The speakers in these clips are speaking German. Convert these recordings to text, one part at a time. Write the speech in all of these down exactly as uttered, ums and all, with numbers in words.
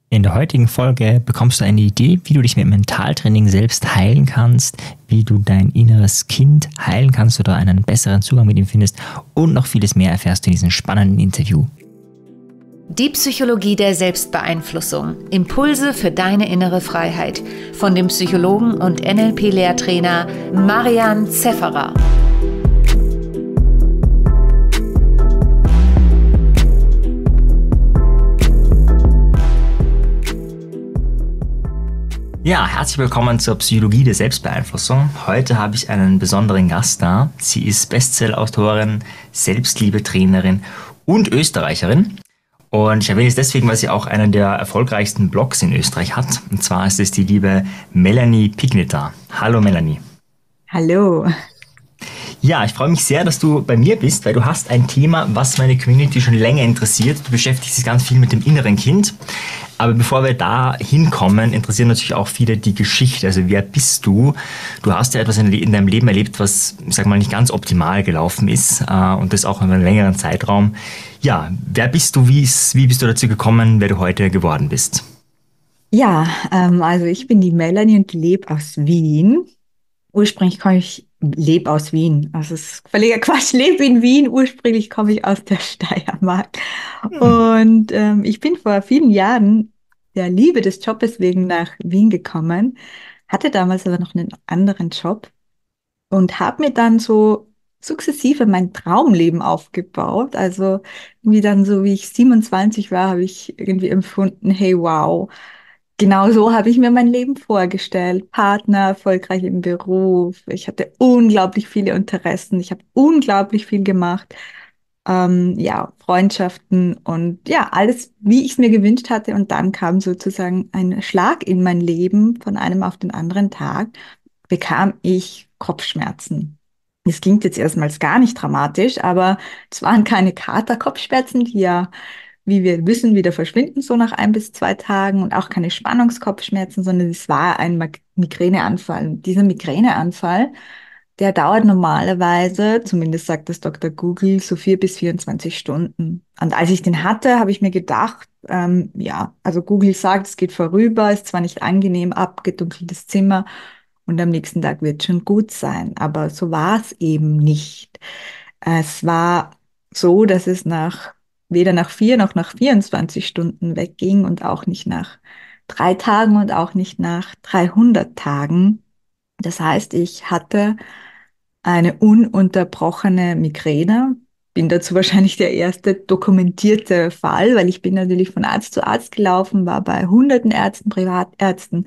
In der heutigen Folge bekommst du eine Idee, wie du dich mit Mentaltraining selbst heilen kannst, wie du dein inneres Kind heilen kannst oder einen besseren Zugang mit ihm findest und noch vieles mehr erfährst du in diesem spannenden Interview. Die Psychologie der Selbstbeeinflussung. Impulse für deine innere Freiheit. Von dem Psychologen und N L P-Lehrtrainer Marian Zefferer. Ja, herzlich willkommen zur Psychologie der Selbstbeeinflussung. Heute habe ich einen besonderen Gast da. Sie ist Bestseller-Autorin, Selbstliebetrainerin und Österreicherin. Und ich erwähne es deswegen, weil sie auch einen der erfolgreichsten Blogs in Österreich hat. Und zwar ist es die liebe Melanie Pigniter. Hallo Melanie. Hallo. Ja, ich freue mich sehr, dass du bei mir bist, weil du hast ein Thema, was meine Community schon länger interessiert. Du beschäftigst dich ganz viel mit dem inneren Kind. Aber bevor wir da hinkommen, interessiert natürlich auch viele die Geschichte. Also wer bist du? Du hast ja etwas in deinem Leben erlebt, was, ich sag mal, nicht ganz optimal gelaufen ist. Und das auch in einem längeren Zeitraum. Ja, wer bist du? Wie, ist, wie bist du dazu gekommen, wer du heute geworden bist? Ja, ähm, also ich bin die Melanie und lebe aus Wien. Ursprünglich komme ich, lebe aus Wien. Also es ist völliger Quatsch, lebe in Wien. Ursprünglich komme ich aus der Steiermark. Hm. Und ähm, ich bin vor vielen Jahren der Liebe des Jobs wegen nach Wien gekommen, hatte damals aber noch einen anderen Job und habe mir dann so sukzessive mein Traumleben aufgebaut. Also irgendwie dann so, wie ich siebenundzwanzig war, habe ich irgendwie empfunden, hey, wow, genau so habe ich mir mein Leben vorgestellt. Partner, erfolgreich im Beruf. Ich hatte unglaublich viele Interessen. Ich habe unglaublich viel gemacht. Ähm, ja, Freundschaften und ja, alles, wie ich es mir gewünscht hatte. Und dann kam sozusagen ein Schlag in mein Leben von einem auf den anderen Tag, bekam ich Kopfschmerzen. Das klingt jetzt erstmals gar nicht dramatisch, aber es waren keine Kater-Kopfschmerzen, die ja, wie wir wissen, wieder verschwinden, so nach ein bis zwei Tagen und auch keine Spannungskopfschmerzen, sondern es war ein Mag- Migräneanfall. Und dieser Migräneanfall, der dauert normalerweise, zumindest sagt das Doktor Google, so vier bis vierundzwanzig Stunden. Und als ich den hatte, habe ich mir gedacht, ähm, ja, also Google sagt, es geht vorüber, ist zwar nicht angenehm, abgedunkeltes Zimmer und am nächsten Tag wird schon gut sein. Aber so war es eben nicht. Es war so, dass es nach weder nach vier noch nach vierundzwanzig Stunden wegging und auch nicht nach drei Tagen und auch nicht nach dreihundert Tagen. Das heißt, ich hatte eine ununterbrochene Migräne. Bin dazu wahrscheinlich der erste dokumentierte Fall, weil ich bin natürlich von Arzt zu Arzt gelaufen, war bei hunderten Ärzten, Privatärzten,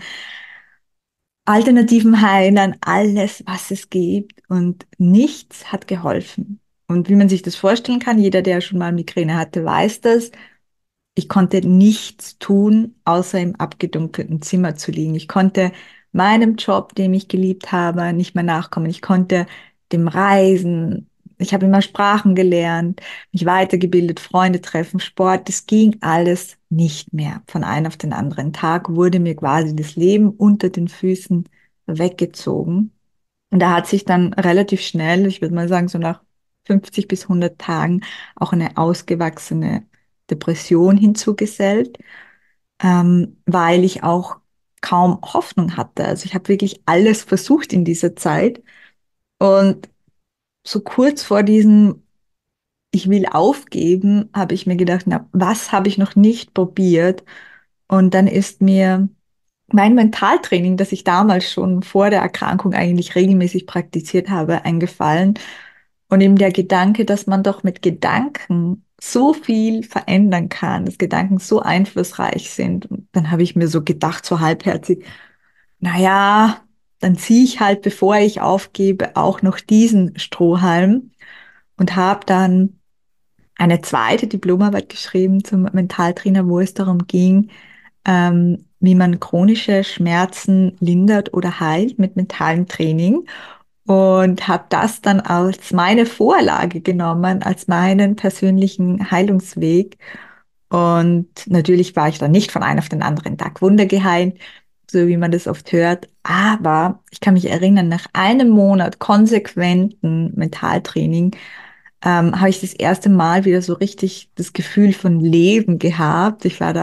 alternativen Heilern, alles, was es gibt und nichts hat geholfen. Und wie man sich das vorstellen kann, jeder, der schon mal Migräne hatte, weiß das. Ich konnte nichts tun, außer im abgedunkelten Zimmer zu liegen. Ich konnte meinem Job, den ich geliebt habe, nicht mehr nachkommen. Ich konnte dem Reisen, ich habe immer Sprachen gelernt, mich weitergebildet, Freunde treffen, Sport. Das ging alles nicht mehr. Von einem auf den anderen Tag wurde mir quasi das Leben unter den Füßen weggezogen. Und da hat sich dann relativ schnell, ich würde mal sagen, so nach fünfzig bis hundert Tagen auch eine ausgewachsene Depression hinzugesellt, ähm, weil ich auch kaum Hoffnung hatte. Also ich habe wirklich alles versucht in dieser Zeit. Und so kurz vor diesem Ich will aufgeben, habe ich mir gedacht, na, was habe ich noch nicht probiert? Und dann ist mir mein Mentaltraining, das ich damals schon vor der Erkrankung eigentlich regelmäßig praktiziert habe, eingefallen. Und eben der Gedanke, dass man doch mit Gedanken so viel verändern kann, dass Gedanken so einflussreich sind. Und dann habe ich mir so gedacht, so halbherzig, naja, dann ziehe ich halt, bevor ich aufgebe, auch noch diesen Strohhalm und habe dann eine zweite Diplomarbeit geschrieben zum Mentaltrainer, wo es darum ging, ähm, wie man chronische Schmerzen lindert oder heilt mit mentalem Training und habe das dann als meine Vorlage genommen, als meinen persönlichen Heilungsweg. Und natürlich war ich dann nicht von einem auf den anderen Tag wundergeheilt, so wie man das oft hört. Aber ich kann mich erinnern, nach einem Monat konsequenten Mentaltraining ähm, habe ich das erste Mal wieder so richtig das Gefühl von Leben gehabt. Ich war da auf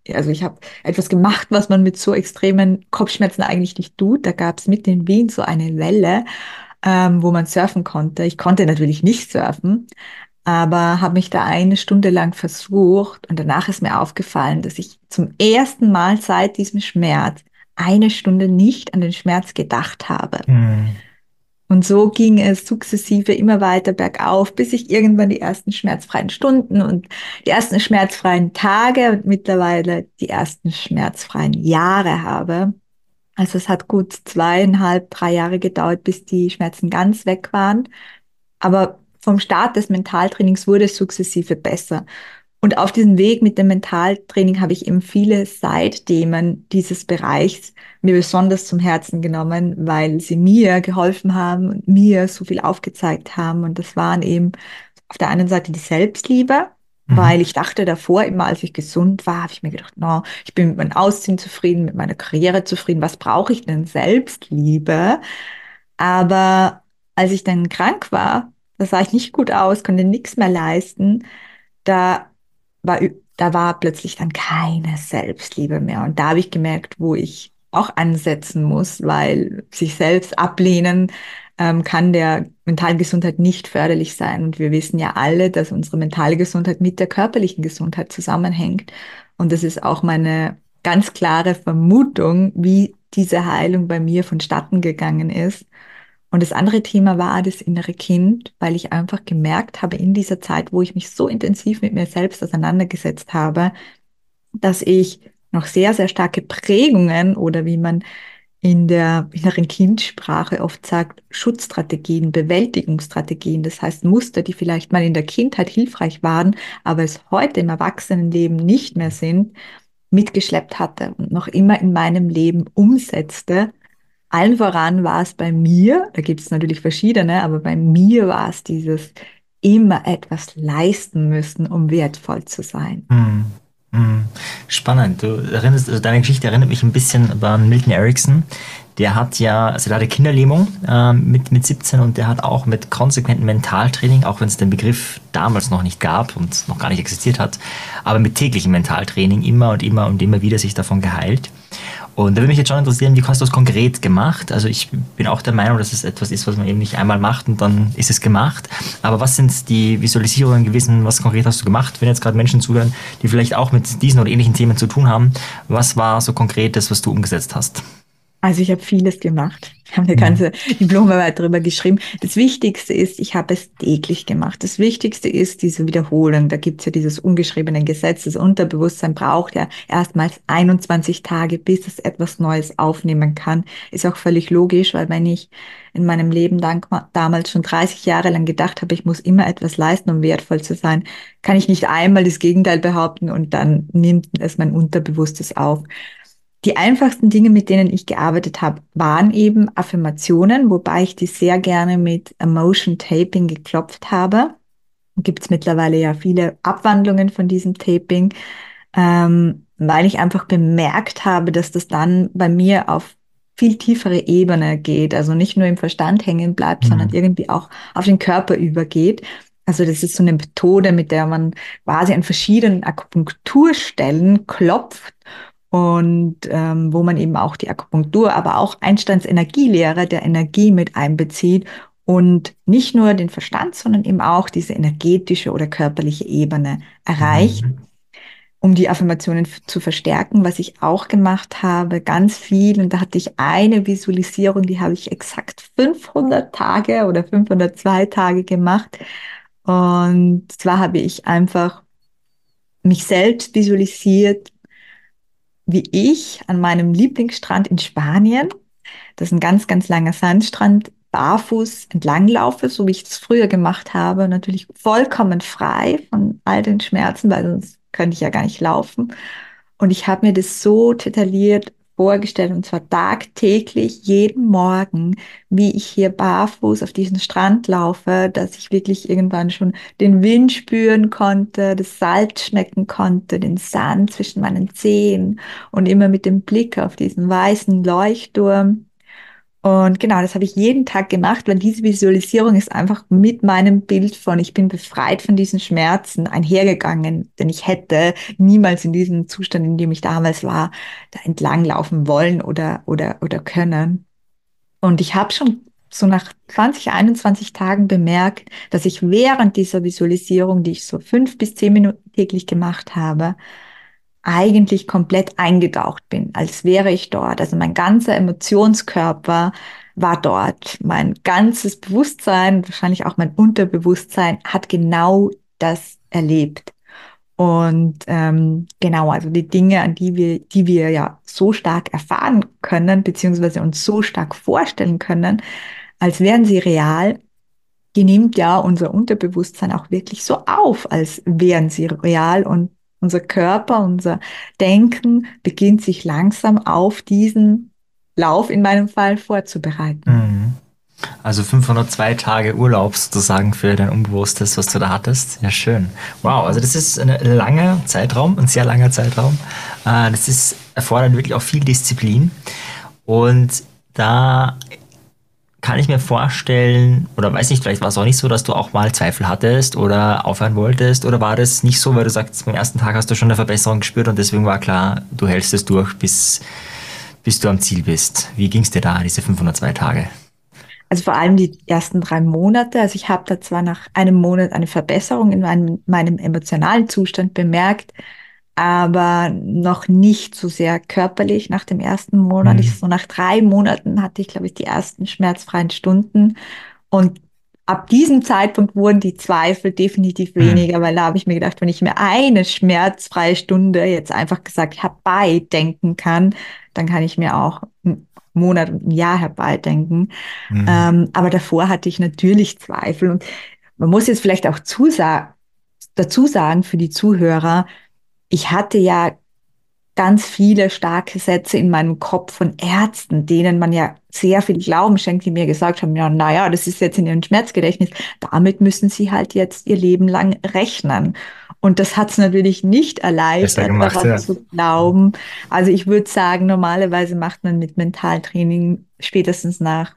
Also ich habe etwas gemacht, was man mit so extremen Kopfschmerzen eigentlich nicht tut. Da gab es mitten in Wien so eine Welle, ähm, wo man surfen konnte. Ich konnte natürlich nicht surfen, aber habe mich da eine Stunde lang versucht und danach ist mir aufgefallen, dass ich zum ersten Mal seit diesem Schmerz eine Stunde nicht an den Schmerz gedacht habe. Mhm. Und so ging es sukzessive immer weiter bergauf, bis ich irgendwann die ersten schmerzfreien Stunden und die ersten schmerzfreien Tage und mittlerweile die ersten schmerzfreien Jahre habe. Also es hat gut zweieinhalb, drei Jahre gedauert, bis die Schmerzen ganz weg waren. Aber vom Start des Mentaltrainings wurde es sukzessive besser. Und auf diesem Weg mit dem Mentaltraining habe ich eben viele Side-Themen dieses Bereichs mir besonders zum Herzen genommen, weil sie mir geholfen haben und mir so viel aufgezeigt haben. Und das waren eben auf der einen Seite die Selbstliebe, weil Mhm. ich dachte davor, immer als ich gesund war, habe ich mir gedacht, no, ich bin mit meinem Aussehen zufrieden, mit meiner Karriere zufrieden, was brauche ich denn Selbstliebe? Aber als ich dann krank war, da sah ich nicht gut aus, konnte nichts mehr leisten, da war, ü- da war plötzlich dann keine Selbstliebe mehr. Und da habe ich gemerkt, wo ich auch ansetzen muss, weil sich selbst ablehnen ähm, kann der mentalen Gesundheit nicht förderlich sein. Und wir wissen ja alle, dass unsere mentale Gesundheit mit der körperlichen Gesundheit zusammenhängt. Und das ist auch meine ganz klare Vermutung, wie diese Heilung bei mir vonstatten gegangen ist. Und das andere Thema war das innere Kind, weil ich einfach gemerkt habe in dieser Zeit, wo ich mich so intensiv mit mir selbst auseinandergesetzt habe, dass ich noch sehr, sehr starke Prägungen oder wie man in der inneren Kindsprache oft sagt, Schutzstrategien, Bewältigungsstrategien, das heißt Muster, die vielleicht mal in der Kindheit hilfreich waren, aber es heute im Erwachsenenleben nicht mehr sind, mitgeschleppt hatte und noch immer in meinem Leben umsetzte. Allen voran war es bei mir, da gibt es natürlich verschiedene, aber bei mir war es dieses immer etwas leisten müssen, um wertvoll zu sein. Mhm. Mhm. Spannend. Du erinnerst, also deine Geschichte erinnert mich ein bisschen an Milton Erickson. Der hat ja, also der hatte Kinderlähmung ähm, mit, mit siebzehn und der hat auch mit konsequentem Mentaltraining, auch wenn es den Begriff damals noch nicht gab und noch gar nicht existiert hat, aber mit täglichem Mentaltraining immer und immer und immer wieder sich davon geheilt. Und da würde mich jetzt schon interessieren, wie hast du das konkret gemacht? Also ich bin auch der Meinung, dass es etwas ist, was man eben nicht einmal macht und dann ist es gemacht. Aber was sind die Visualisierungen gewesen? Was konkret hast du gemacht? Wenn jetzt gerade Menschen zuhören, die vielleicht auch mit diesen oder ähnlichen Themen zu tun haben, was war so konkret das, was du umgesetzt hast? Also ich habe vieles gemacht. Ich habe eine Mhm. ganze Diplomarbeit darüber geschrieben. Das Wichtigste ist, ich habe es täglich gemacht. Das Wichtigste ist diese Wiederholung. Da gibt es ja dieses ungeschriebene Gesetz. Das Unterbewusstsein braucht ja erstmals einundzwanzig Tage, bis es etwas Neues aufnehmen kann. Ist auch völlig logisch, weil wenn ich in meinem Leben dank, damals schon dreißig Jahre lang gedacht habe, ich muss immer etwas leisten, um wertvoll zu sein, kann ich nicht einmal das Gegenteil behaupten und dann nimmt es mein Unterbewusstes auf. Die einfachsten Dinge, mit denen ich gearbeitet habe, waren eben Affirmationen, wobei ich die sehr gerne mit Emotion Taping geklopft habe. Gibt es mittlerweile ja viele Abwandlungen von diesem Taping, ähm, weil ich einfach bemerkt habe, dass das dann bei mir auf viel tiefere Ebene geht, also nicht nur im Verstand hängen bleibt, sondern Mhm. irgendwie auch auf den Körper übergeht. Also das ist so eine Methode, mit der man quasi an verschiedenen Akupunkturstellen klopft und ähm, wo man eben auch die Akupunktur, aber auch Einsteins Energielehre der Energie mit einbezieht und nicht nur den Verstand, sondern eben auch diese energetische oder körperliche Ebene erreicht, Mhm. um die Affirmationen f- zu verstärken. Was ich auch gemacht habe, ganz viel, und da hatte ich eine Visualisierung, die habe ich exakt fünfhundert Tage oder fünfhundertzwei Tage gemacht. Und zwar habe ich einfach mich selbst visualisiert, wie ich an meinem Lieblingsstrand in Spanien, das ist ein ganz, ganz langer Sandstrand, barfuß entlanglaufe, so wie ich das früher gemacht habe, natürlich vollkommen frei von all den Schmerzen, weil sonst könnte ich ja gar nicht laufen. Und ich habe mir das so detailliert vorgestellt, und zwar tagtäglich, jeden Morgen, wie ich hier barfuß auf diesen Strand laufe, dass ich wirklich irgendwann schon den Wind spüren konnte, das Salz schmecken konnte, den Sand zwischen meinen Zehen und immer mit dem Blick auf diesen weißen Leuchtturm. Und genau, das habe ich jeden Tag gemacht, weil diese Visualisierung ist einfach mit meinem Bild von, ich bin befreit von diesen Schmerzen einhergegangen, denn ich hätte niemals in diesem Zustand, in dem ich damals war, da entlang laufen wollen oder, oder, oder können. Und ich habe schon so nach zwanzig, einundzwanzig Tagen bemerkt, dass ich während dieser Visualisierung, die ich so fünf bis zehn Minuten täglich gemacht habe, eigentlich komplett eingetaucht bin, als wäre ich dort. Also mein ganzer Emotionskörper war dort. Mein ganzes Bewusstsein, wahrscheinlich auch mein Unterbewusstsein, hat genau das erlebt. Und ähm, genau, also die Dinge, an die wir, die wir ja so stark erfahren können, beziehungsweise uns so stark vorstellen können, als wären sie real, die nimmt ja unser Unterbewusstsein auch wirklich so auf, als wären sie real, und unser Körper, unser Denken beginnt sich langsam auf diesen Lauf in meinem Fall vorzubereiten. Mhm. Also fünfhundertzwei Tage Urlaub sozusagen für dein Unbewusstes, was du da hattest. Ja, schön. Wow, also das ist ein langer Zeitraum, ein sehr langer Zeitraum. Äh, Das ist, erfordert wirklich auch viel Disziplin. Und da kann ich mir vorstellen, oder weiß nicht, vielleicht war es auch nicht so, dass du auch mal Zweifel hattest oder aufhören wolltest, oder war das nicht so, weil du sagst, beim ersten Tag hast du schon eine Verbesserung gespürt und deswegen war klar, du hältst es durch, bis, bis du am Ziel bist. Wie ging es dir da, diese fünfhundertzwei Tage? Also vor allem die ersten drei Monate. Also ich habe da zwar nach einem Monat eine Verbesserung in meinem, meinem emotionalen Zustand bemerkt, aber noch nicht so sehr körperlich nach dem ersten Monat. Ich, Mhm. so nach drei Monaten hatte ich, glaube ich, die ersten schmerzfreien Stunden. Und ab diesem Zeitpunkt wurden die Zweifel definitiv Mhm. weniger, weil da habe ich mir gedacht, wenn ich mir eine schmerzfreie Stunde jetzt einfach gesagt herbeidenken kann, dann kann ich mir auch einen Monat und ein Jahr herbeidenken. Mhm. Ähm, aber davor hatte ich natürlich Zweifel. Und man muss jetzt vielleicht auch zusa dazu sagen für die Zuhörer, ich hatte ja ganz viele starke Sätze in meinem Kopf von Ärzten, denen man ja sehr viel Glauben schenkt, die mir gesagt haben, ja, naja, das ist jetzt in ihrem Schmerzgedächtnis, damit müssen sie halt jetzt ihr Leben lang rechnen. Und das hat es natürlich nicht Besser erleichtert, gemacht, daran ja. zu glauben. Also ich würde sagen, normalerweise macht man mit Mentaltraining spätestens nach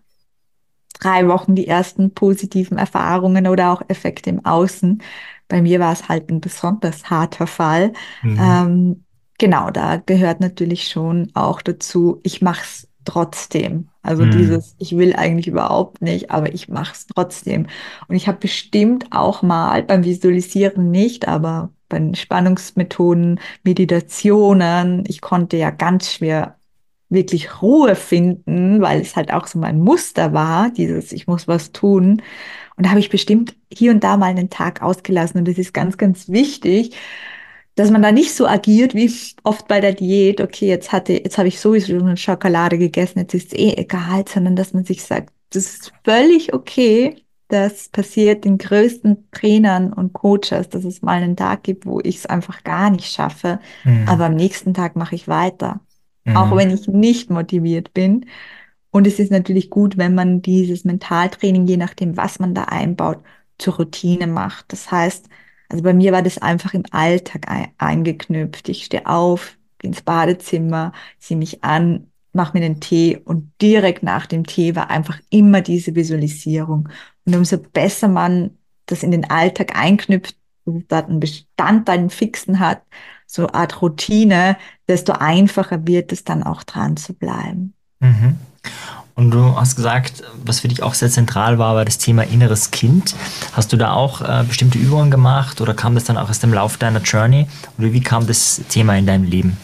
drei Wochen die ersten positiven Erfahrungen oder auch Effekte im Außen. Bei mir war es halt ein besonders harter Fall. Mhm. Ähm, genau, da gehört natürlich schon auch dazu, ich mache es trotzdem. Also Mhm. dieses, ich will eigentlich überhaupt nicht, aber ich mache es trotzdem. Und ich habe bestimmt auch mal beim Visualisieren nicht, aber bei den Spannungsmethoden, Meditationen, ich konnte ja ganz schwer wirklich Ruhe finden, weil es halt auch so mein Muster war, dieses, ich muss was tun. Und da habe ich bestimmt hier und da mal einen Tag ausgelassen. Und das ist ganz, ganz wichtig, dass man da nicht so agiert wie oft bei der Diät. Okay, jetzt hatte, jetzt habe ich sowieso eine Schokolade gegessen, jetzt ist es eh egal, sondern dass man sich sagt, das ist völlig okay. Das passiert den größten Trainern und Coaches, dass es mal einen Tag gibt, wo ich es einfach gar nicht schaffe. Mhm. Aber am nächsten Tag mache ich weiter, auch Mhm. wenn ich nicht motiviert bin. Und es ist natürlich gut, wenn man dieses Mentaltraining, je nachdem, was man da einbaut, zur Routine macht. Das heißt, also bei mir war das einfach im Alltag ein, eingeknüpft. Ich stehe auf, gehe ins Badezimmer, ziehe mich an, mache mir den Tee, und direkt nach dem Tee war einfach immer diese Visualisierung. Und umso besser man das in den Alltag einknüpft, und da einen Bestandteil, einen fixen hat, so eine Art Routine, desto einfacher wird es dann auch dran zu bleiben. Mhm. Und du hast gesagt, was für dich auch sehr zentral war, war das Thema inneres Kind. Hast du da auch äh, bestimmte Übungen gemacht oder kam das dann auch aus dem Lauf deiner Journey? Oder wie kam das Thema in deinem Leben?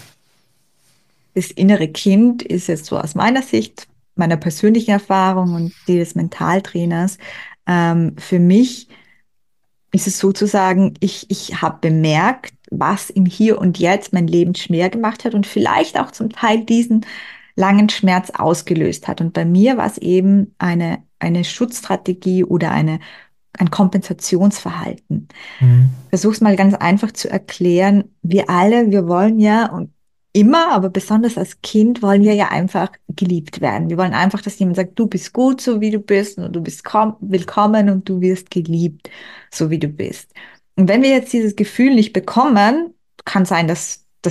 Das innere Kind ist jetzt so aus meiner Sicht, meiner persönlichen Erfahrung und die des Mentaltrainers, ähm, für mich ist es sozusagen, ich, ich habe bemerkt, was im Hier und Jetzt mein Leben schwer gemacht hat und vielleicht auch zum Teil diesen langen Schmerz ausgelöst hat. Und bei mir war es eben eine, eine Schutzstrategie oder eine, ein Kompensationsverhalten. Mhm. Versuch's mal ganz einfach zu erklären. Wir alle, wir wollen ja, und immer, aber besonders als Kind wollen wir ja einfach geliebt werden. Wir wollen einfach, dass jemand sagt, du bist gut, so wie du bist, und du bist komm- willkommen und du wirst geliebt, so wie du bist. Und wenn wir jetzt dieses Gefühl nicht bekommen, kann sein, dass das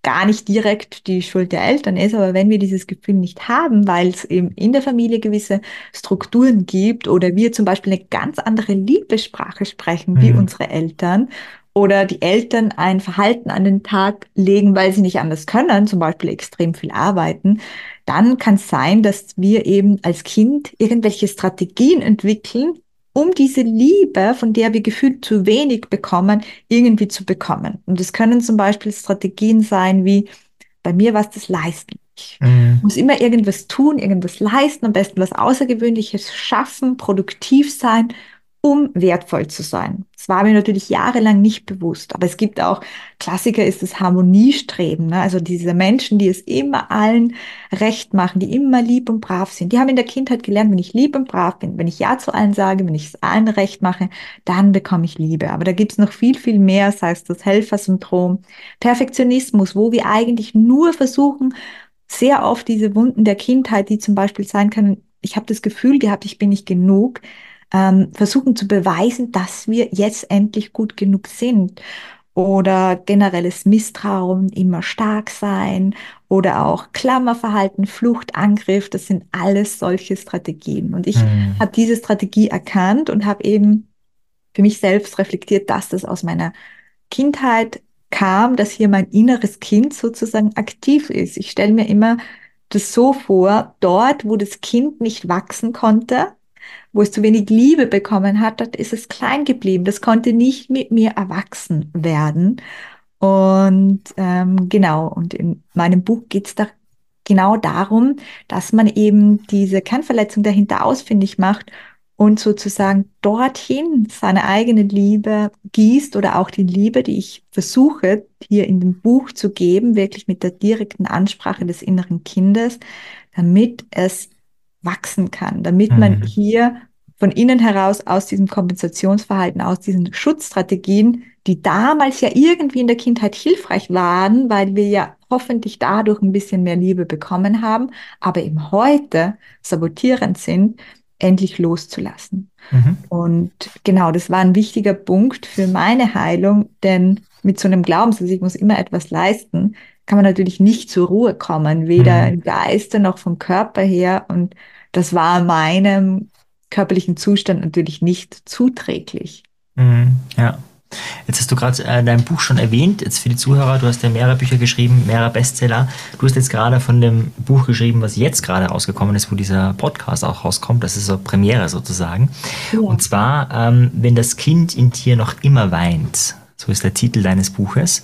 gar nicht direkt die Schuld der Eltern ist, aber wenn wir dieses Gefühl nicht haben, weil es eben in der Familie gewisse Strukturen gibt oder wir zum Beispiel eine ganz andere Liebessprache sprechen wie Mhm. unsere Eltern oder die Eltern ein Verhalten an den Tag legen, weil sie nicht anders können, zum Beispiel extrem viel arbeiten, dann kann es sein, dass wir eben als Kind irgendwelche Strategien entwickeln, um diese Liebe, von der wir gefühlt zu wenig bekommen, irgendwie zu bekommen. Und es können zum Beispiel Strategien sein, wie bei mir war es das Leisten. Ich Mhm. muss immer irgendwas tun, irgendwas leisten, am besten was Außergewöhnliches schaffen, produktiv sein, um wertvoll zu sein. Das war mir natürlich jahrelang nicht bewusst. Aber es gibt auch, Klassiker ist das Harmoniestreben, ne? Also diese Menschen, die es immer allen recht machen, die immer lieb und brav sind. Die haben in der Kindheit gelernt, wenn ich lieb und brav bin, wenn ich Ja zu allen sage, wenn ich es allen recht mache, dann bekomme ich Liebe. Aber da gibt es noch viel, viel mehr, sei es das Helfersyndrom, Perfektionismus, wo wir eigentlich nur versuchen, sehr oft diese Wunden der Kindheit, die zum Beispiel sein können, ich habe das Gefühl gehabt, ich bin nicht genug, ähm, versuchen zu beweisen, dass wir jetzt endlich gut genug sind. Oder generelles Misstrauen, immer stark sein oder auch Klammerverhalten, Flucht, Angriff, das sind alles solche Strategien. Und ich Mhm. habe diese Strategie erkannt und habe eben für mich selbst reflektiert, dass das aus meiner Kindheit kam, dass hier mein inneres Kind sozusagen aktiv ist. Ich stelle mir immer das so vor, dort, wo das Kind nicht wachsen konnte, wo es zu wenig Liebe bekommen hat, dort ist es klein geblieben. Das konnte nicht mit mir erwachsen werden. Und ähm, genau, und in meinem Buch geht es da genau darum, dass man eben diese Kernverletzung dahinter ausfindig macht und sozusagen dorthin seine eigene Liebe gießt oder auch die Liebe, die ich versuche hier in dem Buch zu geben, wirklich mit der direkten Ansprache des inneren Kindes, damit es wachsen kann, damit man Mhm. hier von innen heraus aus diesem Kompensationsverhalten, aus diesen Schutzstrategien, die damals ja irgendwie in der Kindheit hilfreich waren, weil wir ja hoffentlich dadurch ein bisschen mehr Liebe bekommen haben, aber eben heute sabotierend sind, endlich loszulassen. Mhm. Und genau, das war ein wichtiger Punkt für meine Heilung, denn mit so einem Glaubenssatz, ich muss immer etwas leisten, kann man natürlich nicht zur Ruhe kommen, weder Mhm. im Geiste noch vom Körper her. Und das war meinem körperlichen Zustand natürlich nicht zuträglich. Mhm. Ja. Jetzt hast du gerade äh, dein Buch schon erwähnt. Jetzt für die Zuhörer, du hast ja mehrere Bücher geschrieben, mehrere Bestseller. Du hast jetzt gerade von dem Buch geschrieben, was jetzt gerade rausgekommen ist, wo dieser Podcast auch rauskommt. Das ist so Premiere sozusagen. Ja. Und zwar, ähm, wenn das Kind in dir noch immer weint. So ist der Titel deines Buches.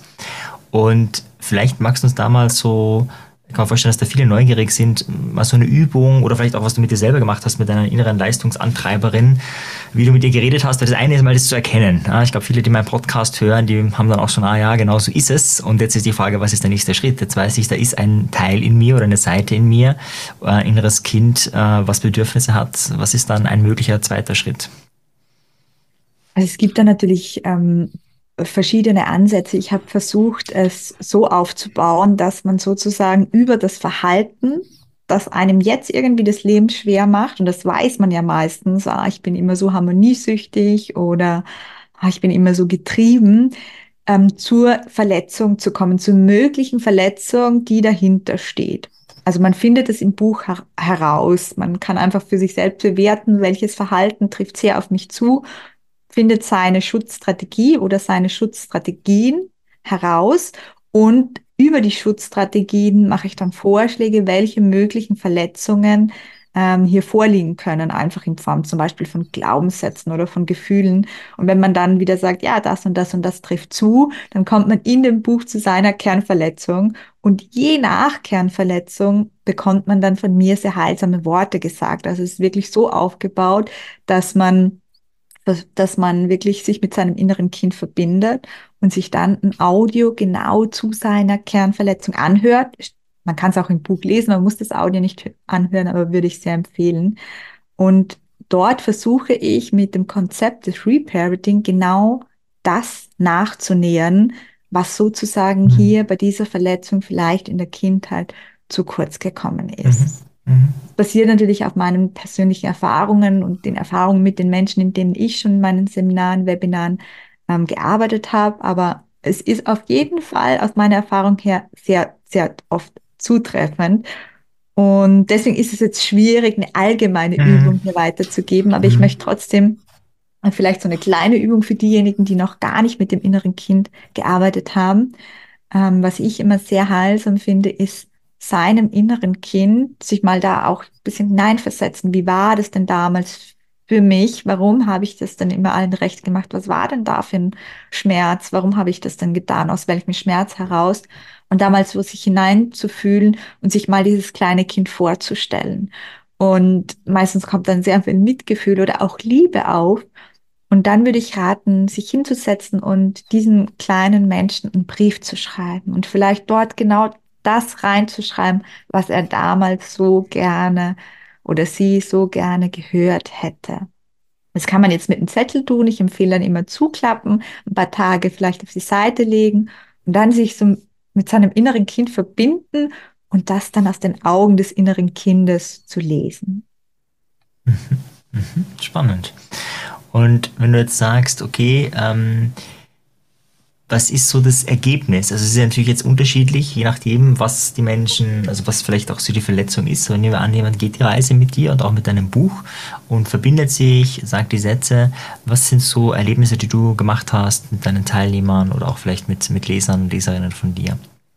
Und vielleicht magst du uns da mal so, ich kann mir vorstellen, dass da viele neugierig sind, mal so eine Übung oder vielleicht auch, was du mit dir selber gemacht hast, mit deiner inneren Leistungsantreiberin, wie du mit ihr geredet hast. Weil das eine ist mal, das zu erkennen. Ja, ich glaube, viele, die meinen Podcast hören, die haben dann auch schon, ah ja, genau so ist es. Und jetzt ist die Frage, was ist der nächste Schritt? Jetzt weiß ich, da ist ein Teil in mir oder eine Seite in mir, ein inneres Kind, was Bedürfnisse hat. Was ist dann ein möglicher zweiter Schritt? Also es gibt da natürlich ähm, verschiedene Ansätze. Ich habe versucht, es so aufzubauen, dass man sozusagen über das Verhalten, das einem jetzt irgendwie das Leben schwer macht, und das weiß man ja meistens, ah, ich bin immer so harmoniesüchtig oder ah, ich bin immer so getrieben, ähm, zur Verletzung zu kommen, zur möglichen Verletzung, die dahinter steht. Also man findet es im Buch her heraus. Man kann einfach für sich selbst bewerten, welches Verhalten trifft sehr auf mich zu, findet seine Schutzstrategie oder seine Schutzstrategien heraus, und über die Schutzstrategien mache ich dann Vorschläge, welche möglichen Verletzungen ähm, hier vorliegen können, einfach in Form zum Beispiel von Glaubenssätzen oder von Gefühlen. Und wenn man dann wieder sagt, ja, das und das und das trifft zu, dann kommt man in dem Buch zu seiner Kernverletzung, und je nach Kernverletzung bekommt man dann von mir sehr heilsame Worte gesagt. Also es ist wirklich so aufgebaut, dass man dass, dass man wirklich sich mit seinem inneren Kind verbindet und sich dann ein Audio genau zu seiner Kernverletzung anhört. Man kann es auch im Buch lesen, man muss das Audio nicht anhören, aber würde ich sehr empfehlen. Und dort versuche ich mit dem Konzept des Reparenting genau das nachzunähern, was sozusagen Mhm. hier bei dieser Verletzung vielleicht in der Kindheit zu kurz gekommen Mhm. ist. Mhm. Basiert natürlich auf meinen persönlichen Erfahrungen und den Erfahrungen mit den Menschen, in denen ich schon in meinen Seminaren, Webinaren ähm, gearbeitet habe. Aber es ist auf jeden Fall aus meiner Erfahrung her sehr, sehr oft zutreffend. Und deswegen ist es jetzt schwierig, eine allgemeine Mhm. Übung hier weiterzugeben, aber ich Mhm. möchte trotzdem vielleicht so eine kleine Übung für diejenigen, die noch gar nicht mit dem inneren Kind gearbeitet haben. Ähm, was ich immer sehr heilsam finde, ist seinem inneren Kind sich mal da auch ein bisschen hineinversetzen. Wie war das denn damals für mich? Warum habe ich das denn immer allen recht gemacht? Was war denn da für ein Schmerz? Warum habe ich das denn getan? Aus welchem Schmerz heraus? Und damals so sich hineinzufühlen und sich mal dieses kleine Kind vorzustellen. Und meistens kommt dann sehr viel Mitgefühl oder auch Liebe auf. Und dann würde ich raten, sich hinzusetzen und diesem kleinen Menschen einen Brief zu schreiben und vielleicht dort genau das reinzuschreiben, was er damals so gerne oder sie so gerne gehört hätte. Das kann man jetzt mit einem Zettel tun. Ich empfehle dann immer zuklappen, ein paar Tage vielleicht auf die Seite legen und dann sich so mit seinem inneren Kind verbinden und das dann aus den Augen des inneren Kindes zu lesen. Mhm. Spannend. Und wenn du jetzt sagst, okay, ähm, was ist so das Ergebnis? Also es ist ja natürlich jetzt unterschiedlich, je nachdem, was die Menschen, also was vielleicht auch so die Verletzung ist. So, nehmen wir an, jemand geht die Reise mit dir und auch mit deinem Buch und verbindet sich, sagt die Sätze. Was sind so Erlebnisse, die du gemacht hast mit deinen Teilnehmern oder auch vielleicht mit, mit Lesern und Leserinnen von dir?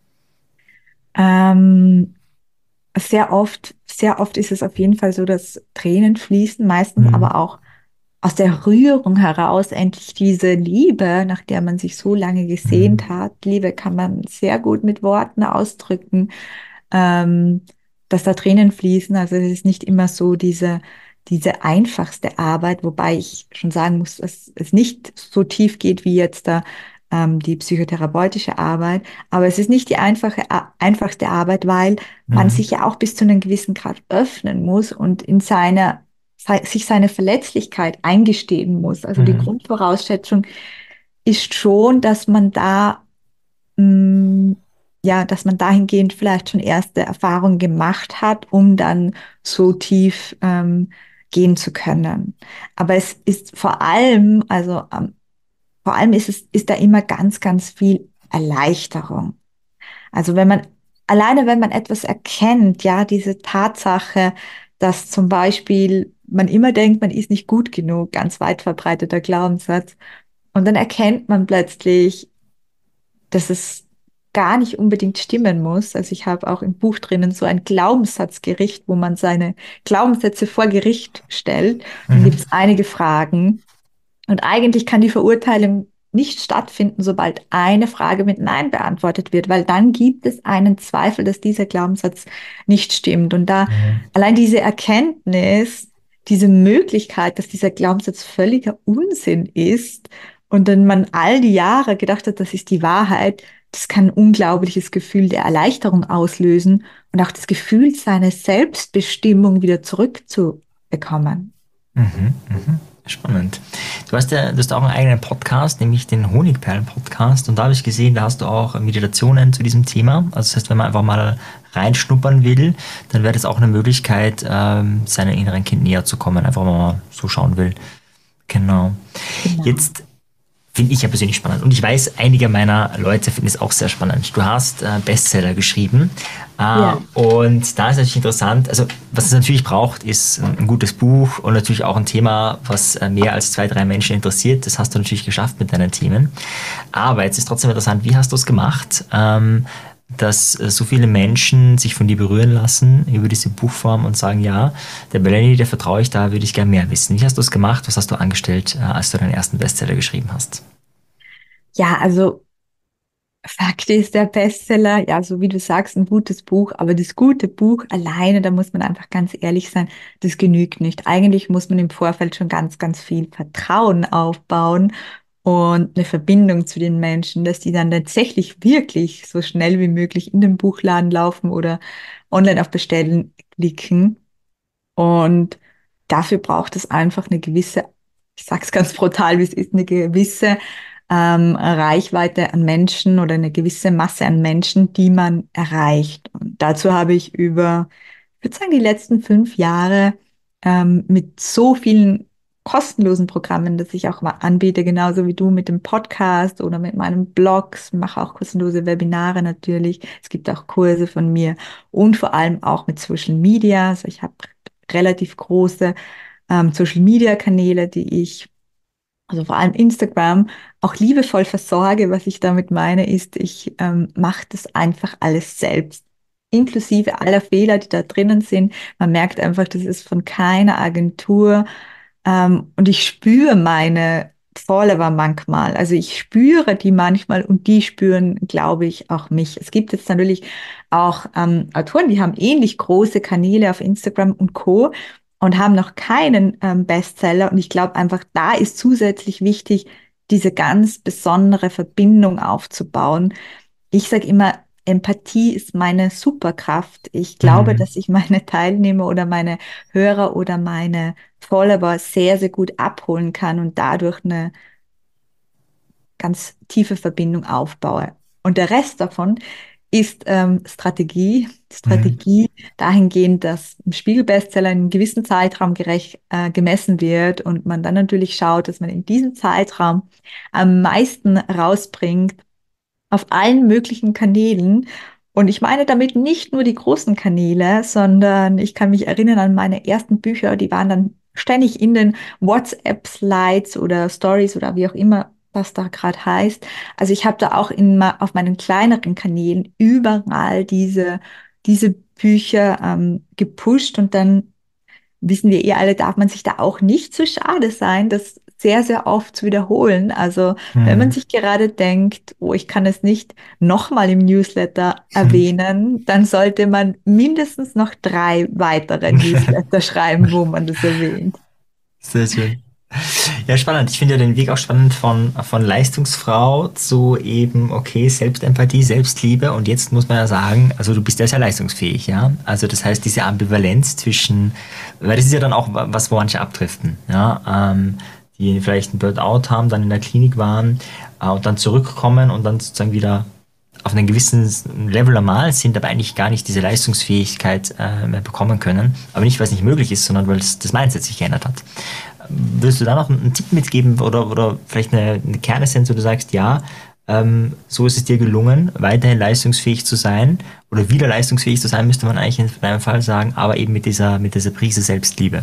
Ähm, Sehr oft, sehr oft ist es auf jeden Fall so, dass Tränen fließen, meistens Mhm. aber auch aus der Rührung heraus endlich diese Liebe, nach der man sich so lange gesehnt Mhm. hat. Liebe kann man sehr gut mit Worten ausdrücken, ähm, dass da Tränen fließen. Also es ist nicht immer so diese, diese einfachste Arbeit, wobei ich schon sagen muss, dass es nicht so tief geht wie jetzt da ähm, die psychotherapeutische Arbeit. Aber es ist nicht die einfache, einfachste Arbeit, weil man Mhm. sich ja auch bis zu einem gewissen Grad öffnen muss und in seiner, sich seine Verletzlichkeit eingestehen muss. Also die Mhm. Grundvoraussetzung ist schon, dass man da, mh, ja, dass man dahingehend vielleicht schon erste Erfahrungen gemacht hat, um dann so tief ähm, gehen zu können. Aber es ist vor allem, also ähm, vor allem ist es, ist da immer ganz, ganz viel Erleichterung. Also wenn man, alleine wenn man etwas erkennt, ja, diese Tatsache, dass zum Beispiel man immer denkt, man ist nicht gut genug, ganz weit verbreiteter Glaubenssatz, und dann erkennt man plötzlich, dass es gar nicht unbedingt stimmen muss. Also ich habe auch im Buch drinnen so ein Glaubenssatzgericht, wo man seine Glaubenssätze vor Gericht stellt. Und dann gibt Mhm. es einige Fragen. Und eigentlich kann die Verurteilung nicht stattfinden, sobald eine Frage mit Nein beantwortet wird, weil dann gibt es einen Zweifel, dass dieser Glaubenssatz nicht stimmt. Und da Mhm. allein diese Erkenntnis, diese Möglichkeit, dass dieser Glaubenssatz völliger Unsinn ist und dann man all die Jahre gedacht hat, das ist die Wahrheit, das kann ein unglaubliches Gefühl der Erleichterung auslösen und auch das Gefühl, seine Selbstbestimmung wieder zurückzubekommen. Mhm. Mhm. Spannend. Du hast ja, du hast auch einen eigenen Podcast, nämlich den Honigperlen-Podcast. Und da habe ich gesehen, da hast du auch Meditationen zu diesem Thema. Also das heißt, wenn man einfach mal reinschnuppern will, dann wäre das auch eine Möglichkeit, ähm, seinem inneren Kind näher zu kommen. Einfach mal so schauen will. Genau. Genau. Jetzt finde ich ja persönlich spannend. Und ich weiß, einige meiner Leute finden es auch sehr spannend. Du hast äh, Bestseller geschrieben. Äh, Ja. und da ist natürlich interessant, also was es natürlich braucht, ist ein gutes Buch und natürlich auch ein Thema, was äh, mehr als zwei, drei Menschen interessiert. Das hast du natürlich geschafft mit deinen Themen. Aber jetzt ist trotzdem interessant, wie hast du es gemacht, ähm, dass äh, so viele Menschen sich von dir berühren lassen über diese Buchform und sagen, ja, der Melanie, der vertraue ich, da würde ich gerne mehr wissen. Wie hast du es gemacht? Was hast du angestellt, äh, als du deinen ersten Bestseller geschrieben hast? Ja, also Fakt ist der Bestseller, ja, so wie du sagst, ein gutes Buch, aber das gute Buch alleine, da muss man einfach ganz ehrlich sein, das genügt nicht. Eigentlich muss man im Vorfeld schon ganz, ganz viel Vertrauen aufbauen und eine Verbindung zu den Menschen, dass die dann tatsächlich wirklich so schnell wie möglich in den Buchladen laufen oder online auf Bestellen klicken. Und dafür braucht es einfach eine gewisse, ich sag's ganz brutal, wie es ist, eine gewisse ähm, Reichweite an Menschen oder eine gewisse Masse an Menschen, die man erreicht. Und dazu habe ich über, ich würde sagen, die letzten fünf Jahre ähm, mit so vielen kostenlosen Programmen, das ich auch mal anbiete, genauso wie du mit dem Podcast oder mit meinen Blogs, mache auch kostenlose Webinare natürlich. Es gibt auch Kurse von mir und vor allem auch mit Social Media. Also ich habe relativ große ähm, Social Media Kanäle, die ich, also vor allem Instagram, auch liebevoll versorge. Was ich damit meine, ist, ich ähm, mache das einfach alles selbst, inklusive aller Fehler, die da drinnen sind. Man merkt einfach, das ist von keiner Agentur. Ähm, und ich spüre meine Follower manchmal. Also ich spüre die manchmal und die spüren, glaube ich, auch mich. Es gibt jetzt natürlich auch ähm, Autoren, die haben ähnlich große Kanäle auf Instagram und Co. und haben noch keinen ähm, Bestseller. Und ich glaube einfach, da ist zusätzlich wichtig, diese ganz besondere Verbindung aufzubauen. Ich sage immer, Empathie ist meine Superkraft. Ich glaube, Mhm. dass ich meine Teilnehmer oder meine Hörer oder meine Follower sehr, sehr gut abholen kann und dadurch eine ganz tiefe Verbindung aufbaue. Und der Rest davon ist ähm, Strategie. Mhm. Strategie dahingehend, dass ein Spiegel-Bestseller in einem gewissen Zeitraum gerecht äh, gemessen wird und man dann natürlich schaut, dass man in diesem Zeitraum am meisten rausbringt auf allen möglichen Kanälen. Und ich meine damit nicht nur die großen Kanäle, sondern ich kann mich erinnern an meine ersten Bücher, die waren dann ständig in den WhatsApp-Slides oder Stories oder wie auch immer das da gerade heißt. Also ich habe da auch in, auf meinen kleineren Kanälen überall diese, diese Bücher ähm, gepusht und dann wissen wir eh alle, darf man sich da auch nicht zu schade sein, das sehr, sehr oft zu wiederholen. Also wenn man Mhm. sich gerade denkt, oh, ich kann es nicht nochmal im Newsletter erwähnen, dann sollte man mindestens noch drei weitere Newsletter schreiben, wo man das erwähnt. Sehr schön. Ja, spannend. Ich finde ja den Weg auch spannend von, von Leistungsfrau zu eben, okay, Selbstempathie, Selbstliebe. Und jetzt muss man ja sagen, also du bist ja sehr leistungsfähig, ja. Also das heißt, diese Ambivalenz zwischen, weil das ist ja dann auch was, wo manche abdriften, ja. Ähm, die vielleicht ein Burnout haben, dann in der Klinik waren äh, und dann zurückkommen und dann sozusagen wieder auf einem gewissen Level normal sind, aber eigentlich gar nicht diese Leistungsfähigkeit äh, mehr bekommen können. Aber nicht, weil es nicht möglich ist, sondern weil es das Mindset sich geändert hat. Würdest du da noch einen Tipp mitgeben oder, oder vielleicht eine, eine Kernessenz, wo du sagst, ja, ähm, so ist es dir gelungen, weiterhin leistungsfähig zu sein oder wieder leistungsfähig zu sein, müsste man eigentlich in deinem Fall sagen, aber eben mit dieser, mit dieser Prise Selbstliebe.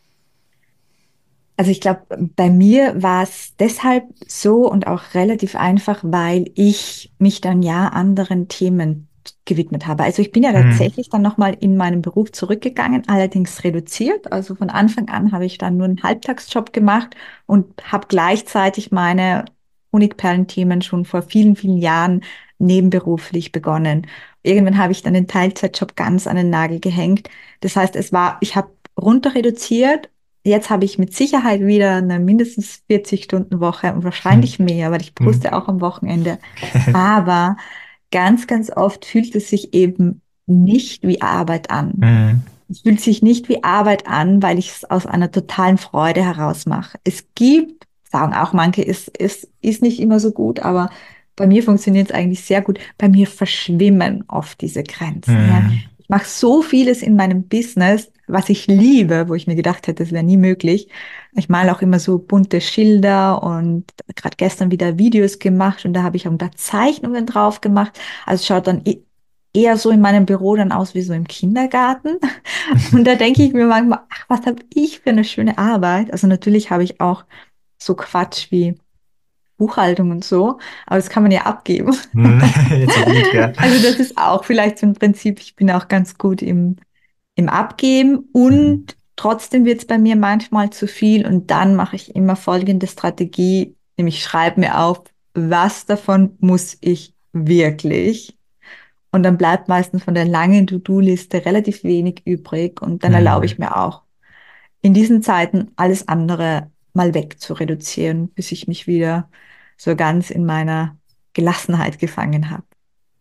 Also ich glaube, bei mir war es deshalb so und auch relativ einfach, weil ich mich dann ja anderen Themen gewidmet habe. Also ich bin ja Mhm. tatsächlich dann nochmal in meinen Beruf zurückgegangen, allerdings reduziert. Also von Anfang an habe ich dann nur einen Halbtagsjob gemacht und habe gleichzeitig meine Honigperlenthemen schon vor vielen, vielen Jahren nebenberuflich begonnen. Irgendwann habe ich dann den Teilzeitjob ganz an den Nagel gehängt. Das heißt, es war, ich habe runter reduziert. Jetzt habe ich mit Sicherheit wieder eine mindestens vierzig-Stunden-Woche und wahrscheinlich mehr, weil ich Mhm. poste auch am Wochenende. Aber ganz, ganz oft fühlt es sich eben nicht wie Arbeit an. Mhm. Es fühlt sich nicht wie Arbeit an, weil ich es aus einer totalen Freude heraus mache. Es gibt, sagen auch manche, es, es ist nicht immer so gut, aber bei mir funktioniert es eigentlich sehr gut. Bei mir verschwimmen oft diese Grenzen. Ja. Mhm. Ich mache so vieles in meinem Business, was ich liebe, wo ich mir gedacht hätte, das wäre nie möglich. Ich male auch immer so bunte Schilder und gerade gestern wieder Videos gemacht und da habe ich auch da Zeichnungen drauf gemacht. Also es schaut dann e- eher so in meinem Büro dann aus wie so im Kindergarten. Und da denke ich mir manchmal, ach, was habe ich für eine schöne Arbeit. Also natürlich habe ich auch so Quatsch wie Buchhaltung und so, aber das kann man ja abgeben. Mhm. Zum Glück, ja. Also das ist auch vielleicht so ein Prinzip. Ich bin auch ganz gut im, im Abgeben Mhm. und trotzdem wird es bei mir manchmal zu viel und dann mache ich immer folgende Strategie, nämlich schreibe mir auf, was davon muss ich wirklich? Und dann bleibt meistens von der langen To-Do-Liste relativ wenig übrig und dann erlaube Mhm. ich mir auch in diesen Zeiten alles andere mal weg zu reduzieren, bis ich mich wieder so ganz in meiner Gelassenheit gefangen habe.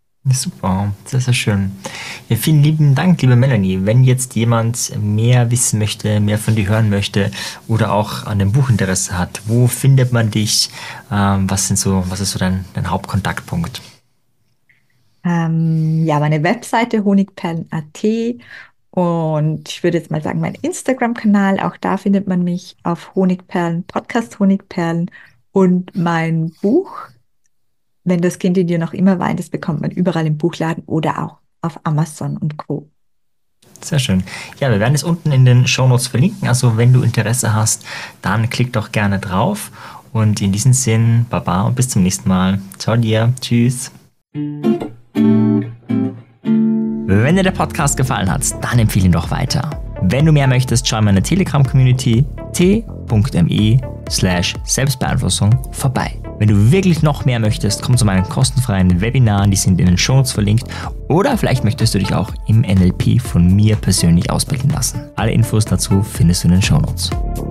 Super, sehr, sehr schön. Ja, vielen lieben Dank, liebe Melanie. Wenn jetzt jemand mehr wissen möchte, mehr von dir hören möchte oder auch an dem Buch Interesse hat, wo findet man dich? Ähm, was sind so, was ist so dein, dein Hauptkontaktpunkt? Ähm, ja, meine Webseite honigperlen punkt at Und ich würde jetzt mal sagen, mein Instagram-Kanal, auch da findet man mich auf Honigperlen, Podcast Honigperlen, und mein Buch, Wenn das Kind in dir noch immer weint, das bekommt man überall im Buchladen oder auch auf Amazon und Co. Sehr schön. Ja, wir werden es unten in den Shownotes verlinken, also wenn du Interesse hast, dann klick doch gerne drauf. Und in diesem Sinn, Baba und bis zum nächsten Mal. Ciao dir, tschüss. Wenn dir der Podcast gefallen hat, dann empfehle ihn doch weiter. Wenn du mehr möchtest, schau in meiner Telegram-Community t.me slash Selbstbeeinflussung vorbei. Wenn du wirklich noch mehr möchtest, komm zu meinen kostenfreien Webinaren, die sind in den Shownotes verlinkt. Oder vielleicht möchtest du dich auch im N L P von mir persönlich ausbilden lassen. Alle Infos dazu findest du in den Shownotes.